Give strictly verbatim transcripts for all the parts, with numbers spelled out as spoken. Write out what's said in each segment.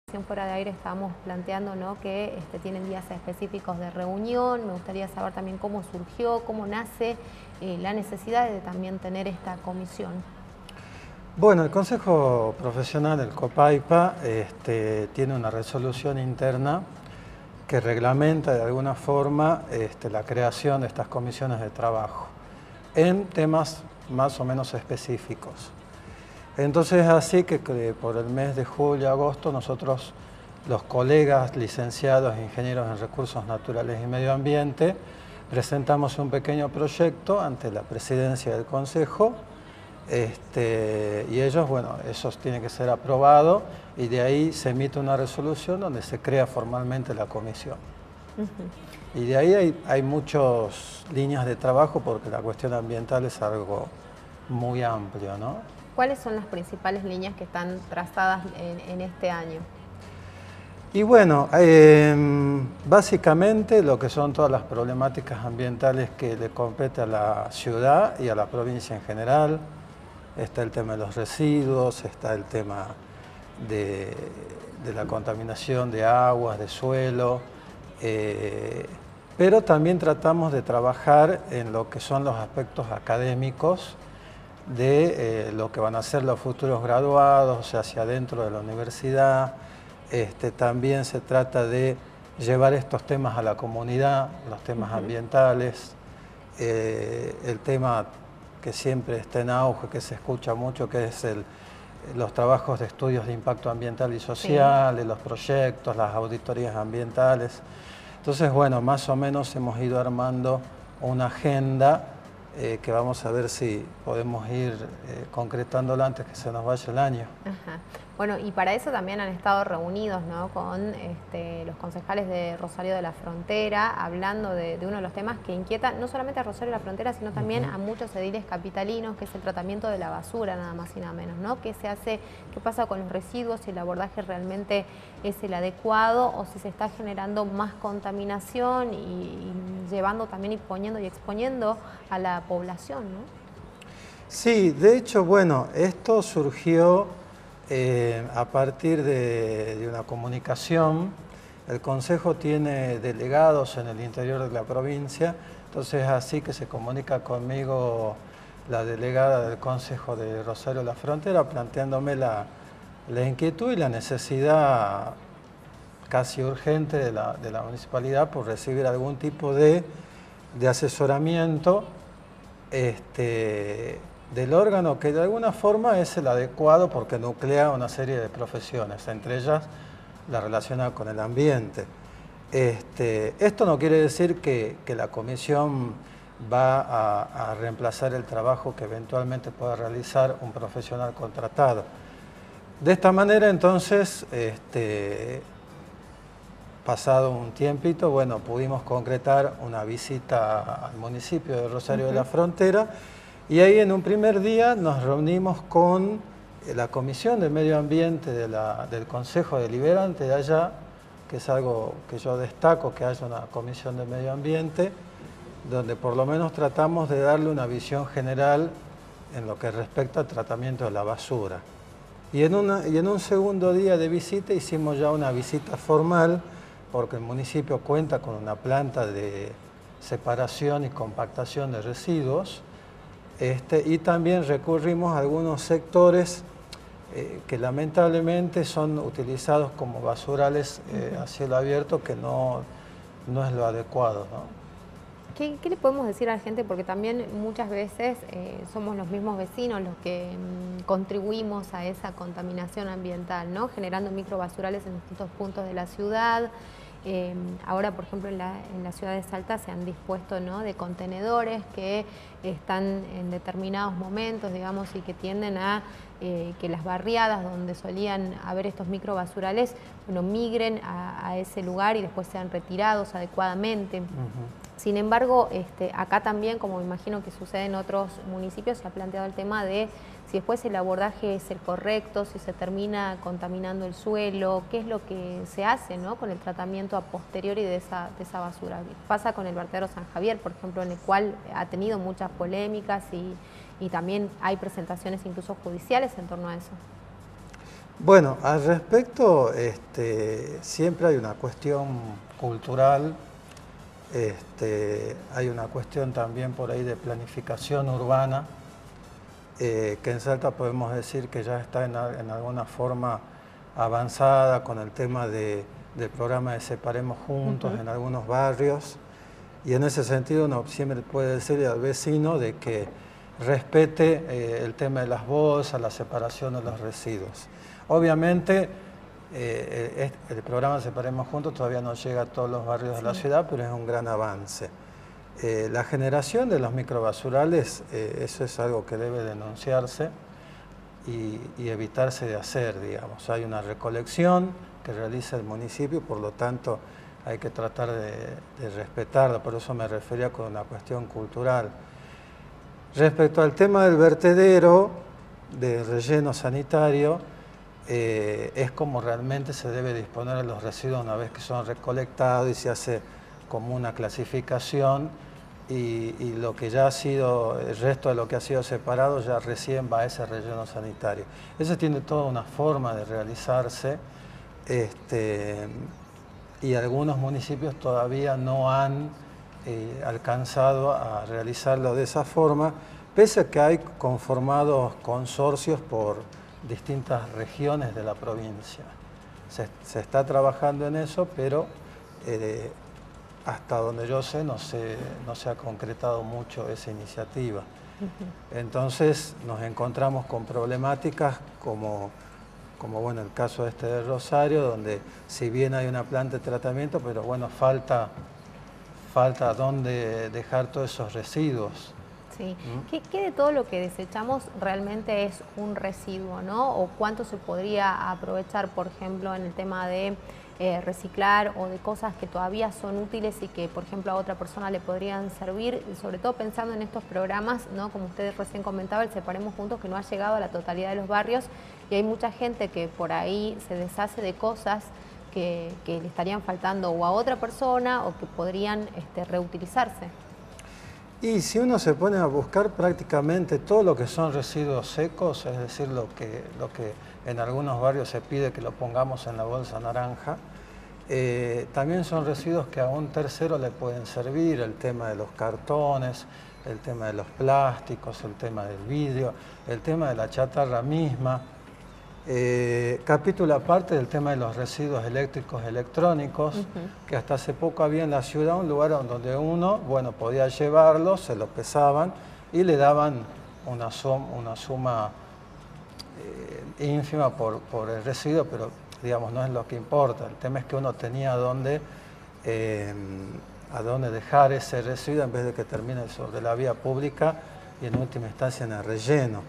Fuera de aire estábamos planteando, ¿no?, que este, tienen días específicos de reunión. Me gustaría saber también cómo surgió, cómo nace eh, la necesidad de también tener esta comisión. Bueno, el Consejo Profesional, el COPAIPA, este, tiene una resolución interna que reglamenta de alguna forma este, la creación de estas comisiones de trabajo en temas más o menos específicos. Entonces, así que, que por el mes de julio y agosto nosotros, los colegas licenciados e ingenieros en recursos naturales y medio ambiente, presentamos un pequeño proyecto ante la presidencia del Consejo. Este, y ellos, bueno, eso tiene que ser aprobado y de ahí se emite una resolución donde se crea formalmente la comisión. Uh-huh. Y de ahí hay, hay muchas líneas de trabajo porque la cuestión ambiental es algo muy amplio, ¿no? ¿Cuáles son las principales líneas que están trazadas en, en este año? Y bueno, eh, básicamente lo que son todas las problemáticas ambientales que le compete a la ciudad y a la provincia en general. Está el tema de los residuos, está el tema de, de la contaminación de aguas, de suelo, eh, pero también tratamos de trabajar en lo que son los aspectos académicos de eh, lo que van a ser los futuros graduados, o sea, hacia adentro de la universidad. Este, también se trata de llevar estos temas a la comunidad, los temas uh-huh. ambientales, eh, el tema que siempre está en auge, que se escucha mucho, que es el, los trabajos de estudios de impacto ambiental y social, sí. los proyectos, las auditorías ambientales. Entonces, bueno, más o menos hemos ido armando una agenda eh, que vamos a ver si podemos ir eh, concretándola antes que se nos vaya el año. Ajá. Bueno, y para eso también han estado reunidos, ¿no?, con este, los concejales de Rosario de la Frontera, hablando de, de uno de los temas que inquieta no solamente a Rosario de la Frontera, sino también uh-huh. a muchos ediles capitalinos, que es el tratamiento de la basura, nada más y nada menos, ¿no? ¿Qué se hace, qué pasa con los residuos, si el abordaje realmente es el adecuado o si se está generando más contaminación y, y llevando también y poniendo y exponiendo a la población, ¿no? Sí, de hecho, bueno, esto surgió Eh, a partir de, de una comunicación. El Consejo tiene delegados en el interior de la provincia, entonces así que se comunica conmigo la delegada del Consejo de Rosario de la Frontera planteándome la, la inquietud y la necesidad casi urgente de la, de la municipalidad por recibir algún tipo de, de asesoramiento este, del órgano que de alguna forma es el adecuado porque nuclea una serie de profesiones, entre ellas la relacionada con el ambiente. Este, esto no quiere decir que, que la comisión va a, a reemplazar el trabajo que eventualmente pueda realizar un profesional contratado. De esta manera, entonces, este, pasado un tiempito, bueno, pudimos concretar una visita al municipio de Rosario uh-huh. de la Frontera. Y ahí en un primer día nos reunimos con la Comisión de Medio Ambiente de la, del Consejo Deliberante de allá, que es algo que yo destaco, que haya una Comisión de Medio Ambiente, donde por lo menos tratamos de darle una visión general en lo que respecta al tratamiento de la basura. Y en, una, y en un segundo día de visita hicimos ya una visita formal, porque el municipio cuenta con una planta de separación y compactación de residuos. Este, y también recurrimos a algunos sectores eh, que lamentablemente son utilizados como basurales eh, a cielo abierto, que no, no es lo adecuado, ¿no? ¿Qué, ¿Qué le podemos decir a la gente? Porque también muchas veces eh, somos los mismos vecinos los que mm, contribuimos a esa contaminación ambiental, ¿no? Generando microbasurales en distintos puntos de la ciudad. Eh, ahora, por ejemplo, en la, en la ciudad de Salta se han dispuesto, ¿no?, de contenedores que están en determinados momentos, digamos, y que tienden a eh, que las barriadas donde solían haber estos microbasurales, bueno, migren a, a ese lugar y después sean retirados adecuadamente. Uh-huh. Sin embargo, este, acá también, como me imagino que sucede en otros municipios, se ha planteado el tema de si después el abordaje es el correcto, si se termina contaminando el suelo, qué es lo que se hace, ¿no?, con el tratamiento a posteriori de esa, de esa basura. Pasa con el vertedero San Javier, por ejemplo, en el cual ha tenido muchas polémicas y, y también hay presentaciones incluso judiciales en torno a eso. Bueno, al respecto, este, siempre hay una cuestión cultural, este, hay una cuestión también por ahí de planificación urbana, eh, que en Salta podemos decir que ya está en, en alguna forma avanzada con el tema de, del programa de Separemos Juntos uh-huh. en algunos barrios, y en ese sentido uno siempre puede decirle al vecino de que respete eh, el tema de las bolsas, la separación de los residuos. Obviamente eh, el, el programa Separemos Juntos todavía no llega a todos los barrios sí. de la ciudad, pero es un gran avance. Eh, la generación de los microbasurales, eh, eso es algo que debe denunciarse y, y evitarse de hacer, digamos. Hay una recolección que realiza el municipio, por lo tanto hay que tratar de, de respetarla, por eso me refería con una cuestión cultural. Respecto al tema del vertedero, del relleno sanitario, eh, es como realmente se debe disponer de los residuos una vez que son recolectados y se hace como una clasificación y, y lo que ya ha sido, el resto de lo que ha sido separado ya recién va a ese relleno sanitario. Eso tiene toda una forma de realizarse este, y algunos municipios todavía no han eh, alcanzado a realizarlo de esa forma, pese a que hay conformados consorcios por distintas regiones de la provincia. Se, se está trabajando en eso, pero eh, hasta donde yo sé no, se no se ha concretado mucho esa iniciativa. Uh-huh. Entonces nos encontramos con problemáticas como, como bueno, el caso este de Rosario, donde si bien hay una planta de tratamiento, pero bueno, falta, falta dónde dejar todos esos residuos. Sí. ¿Qué, ¿Qué de todo lo que desechamos realmente es un residuo, ¿no? ¿O cuánto se podría aprovechar, por ejemplo, en el tema de eh, reciclar o de cosas que todavía son útiles y que, por ejemplo, a otra persona le podrían servir? Sobre todo pensando en estos programas, ¿no? Como ustedes recién comentaba, el Separemos Juntos, que no ha llegado a la totalidad de los barrios y hay mucha gente que por ahí se deshace de cosas que, que le estarían faltando o a otra persona o que podrían este, reutilizarse. Y si uno se pone a buscar prácticamente todo lo que son residuos secos, es decir, lo que, lo que en algunos barrios se pide que lo pongamos en la bolsa naranja, eh, también son residuos que a un tercero le pueden servir, el tema de los cartones, el tema de los plásticos, el tema del vidrio, el tema de la chatarra misma. Eh, capítulo aparte del tema de los residuos eléctricos electrónicos, uh-huh. que hasta hace poco había en la ciudad un lugar donde uno, bueno, podía llevarlos, se los pesaban y le daban una, sum, una suma eh, ínfima por, por el residuo, pero digamos no es lo que importa. El tema es que uno tenía a dónde, eh, a dónde dejar ese residuo en vez de que termine sobre la vía pública y en última instancia en el relleno.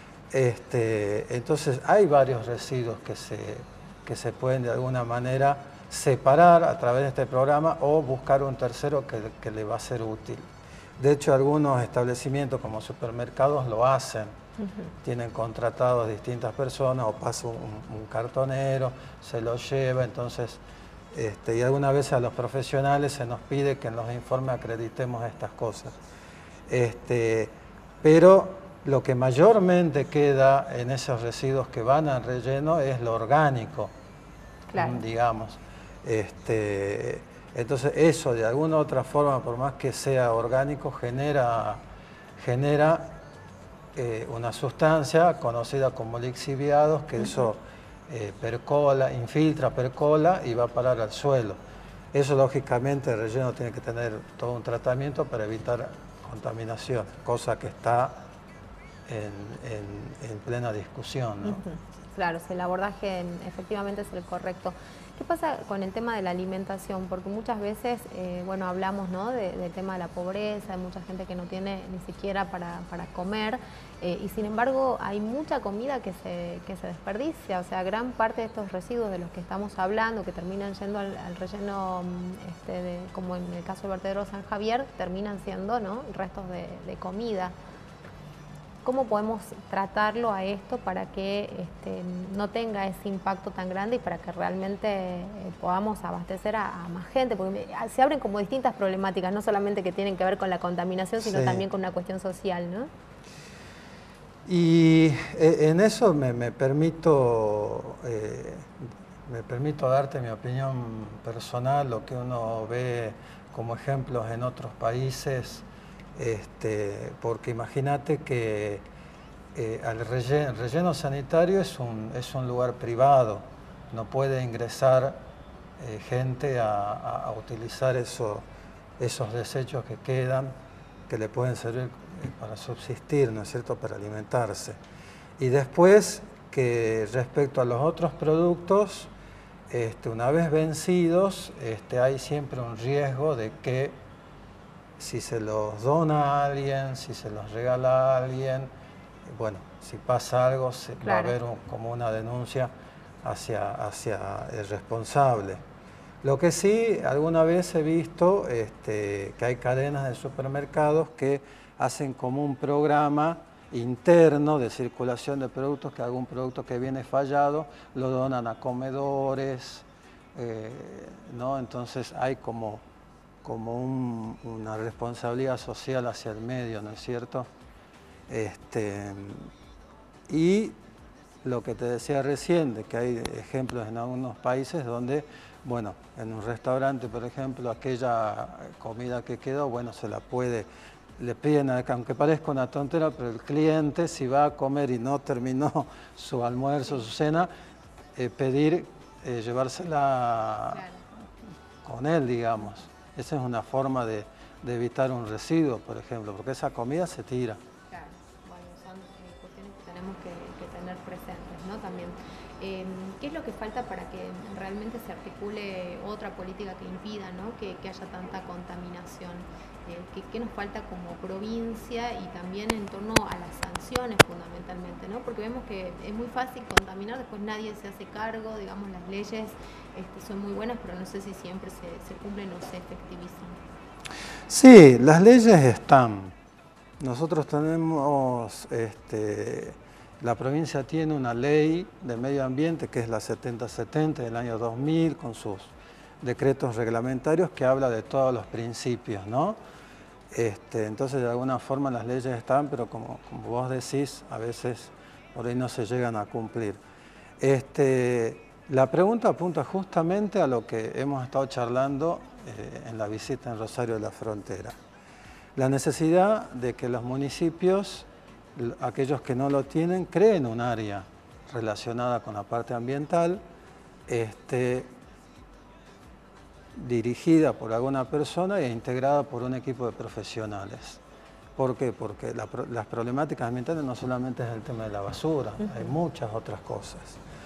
Este, entonces hay varios residuos que se, que se pueden de alguna manera separar a través de este programa o buscar un tercero que, que le va a ser útil. De hecho, algunos establecimientos como supermercados lo hacen. Uh-huh. Tienen contratados distintas personas o pasa un, un cartonero, se lo lleva, entonces, este, y algunas veces a los profesionales se nos pide que en los informes acreditemos estas cosas. Este, pero lo que mayormente queda en esos residuos que van al relleno es lo orgánico, claro. digamos. Este, entonces eso de alguna u otra forma, por más que sea orgánico, genera, genera eh, una sustancia conocida como lixiviados, que uh-huh. eso eh, percola, infiltra, percola y va a parar al suelo. Eso lógicamente el relleno tiene que tener todo un tratamiento para evitar contaminación, cosa que está En, en, en plena discusión, ¿no? Uh-huh. Claro, si el abordaje en, efectivamente es el correcto. ¿Qué pasa con el tema de la alimentación? Porque muchas veces, eh, bueno, hablamos, ¿no? de, del tema de la pobreza, hay mucha gente que no tiene ni siquiera para, para comer, eh, y sin embargo hay mucha comida que se, que se desperdicia, o sea, gran parte de estos residuos de los que estamos hablando, que terminan yendo al, al relleno, este, de, como en el caso del vertedero San Javier, terminan siendo, ¿no? restos de, de comida. ¿Cómo podemos tratarlo a esto para que este, no tenga ese impacto tan grande y para que realmente eh, podamos abastecer a, a más gente? Porque se abren como distintas problemáticas, no solamente que tienen que ver con la contaminación, sino sí. también con una cuestión social, ¿no? Y en eso me, me permito, eh, me permito darte mi opinión personal, lo que uno ve como ejemplos en otros países, este, porque imagínate que eh, el relleno, el relleno sanitario es un, es un lugar privado, no puede ingresar eh, gente a, a, a utilizar eso, esos desechos que quedan, que le pueden servir para subsistir, ¿no es cierto?, para alimentarse. Y después, que respecto a los otros productos, este, una vez vencidos, este, hay siempre un riesgo de que si se los dona a alguien, si se los regala a alguien, bueno, si pasa algo, se, claro, va a haber un, como una denuncia hacia, hacia el responsable. Lo que sí, alguna vez he visto este, que hay cadenas de supermercados que hacen como un programa interno de circulación de productos, que algún producto que viene fallado lo donan a comedores, eh, ¿no? Entonces hay como, como un, una responsabilidad social hacia el medio, ¿no es cierto? Este, y lo que te decía recién, de que hay ejemplos en algunos países donde, bueno, en un restaurante, por ejemplo, aquella comida que quedó, bueno, se la puede, le piden, aunque parezca una tontera, pero el cliente, si va a comer y no terminó su almuerzo, su cena, eh, pedir eh, llevársela claro. con él, digamos. Esa es una forma de, de evitar un residuo, por ejemplo, porque esa comida se tira. Claro, bueno, son eh, cuestiones que tenemos que, que tener presentes, ¿no? También. Eh, ¿Qué es lo que falta para que realmente se articule otra política que impida, ¿no?, que, que haya tanta contaminación? Eh, ¿qué, ¿Qué nos falta como provincia y también en torno a las sanciones fundamentalmente, ¿no? Porque vemos que es muy fácil contaminar, después nadie se hace cargo, digamos, las leyes este, son muy buenas, pero no sé si siempre se, se cumplen o se efectivizan. Sí, las leyes están. Nosotros tenemos... Este, La provincia tiene una ley de medio ambiente que es la setenta setenta del año dos mil con sus decretos reglamentarios que habla de todos los principios, ¿no? Este, entonces de alguna forma las leyes están, pero como, como vos decís, a veces por ahí no se llegan a cumplir. Este, la pregunta apunta justamente a lo que hemos estado charlando eh, en la visita en Rosario de la Frontera. La necesidad de que los municipios, aquellos que no lo tienen, creen un área relacionada con la parte ambiental, este, dirigida por alguna persona e integrada por un equipo de profesionales. ¿Por qué? Porque la, las problemáticas ambientales no solamente es el tema de la basura, uh-huh. hay muchas otras cosas.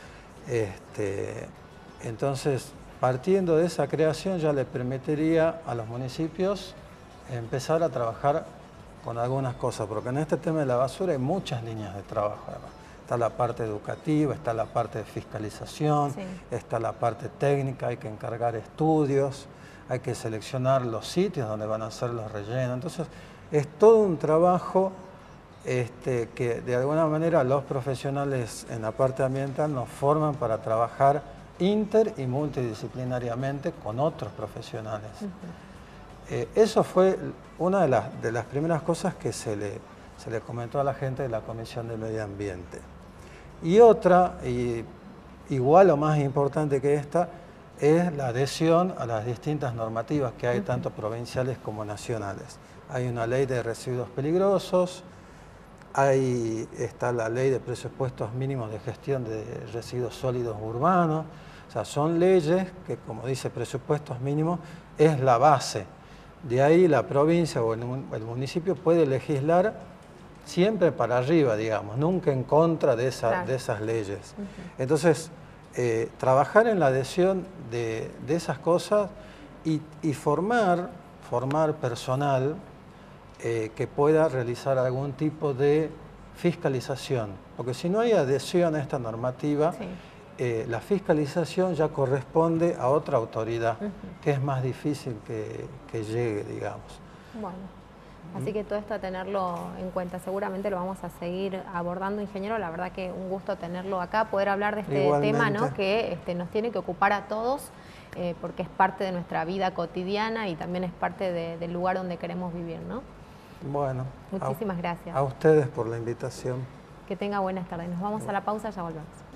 Este, entonces, partiendo de esa creación ya le permitiría a los municipios empezar a trabajar con algunas cosas, porque en este tema de la basura hay muchas líneas de trabajo. Está la parte educativa, está la parte de fiscalización, sí. está la parte técnica, hay que encargar estudios, hay que seleccionar los sitios donde van a hacer los rellenos. Entonces, es todo un trabajo este, que de alguna manera los profesionales en la parte ambiental nos forman para trabajar inter y multidisciplinariamente con otros profesionales. Uh-huh. Eh, eso fue una de las, de las primeras cosas que se le, se le comentó a la gente de la Comisión de Medio Ambiente. Y otra, y igual o más importante que esta, es la adhesión a las distintas normativas que hay, uh-huh. tanto provinciales como nacionales. Hay una ley de residuos peligrosos, hay, está la ley de presupuestos mínimos de gestión de residuos sólidos urbanos. O sea, son leyes que, como dice presupuestos mínimos, es la base. De ahí la provincia o el municipio puede legislar siempre para arriba, digamos, nunca en contra de, esa, claro. de esas leyes. Uh-huh. Entonces, eh, trabajar en la adhesión de, de esas cosas y, y formar, formar personal eh, que pueda realizar algún tipo de fiscalización. Porque si no hay adhesión a esta normativa, sí. Eh, la fiscalización ya corresponde a otra autoridad, uh-huh. que es más difícil que, que llegue, digamos. Bueno, así que todo esto a tenerlo en cuenta. Seguramente lo vamos a seguir abordando, ingeniero. La verdad que un gusto tenerlo acá, poder hablar de este Igualmente. tema, ¿no?, que este, nos tiene que ocupar a todos, eh, porque es parte de nuestra vida cotidiana y también es parte de, del lugar donde queremos vivir, ¿no? Bueno. Muchísimas a, gracias. A ustedes por la invitación. Que tenga buenas tardes. Nos vamos a la pausa, ya volvemos.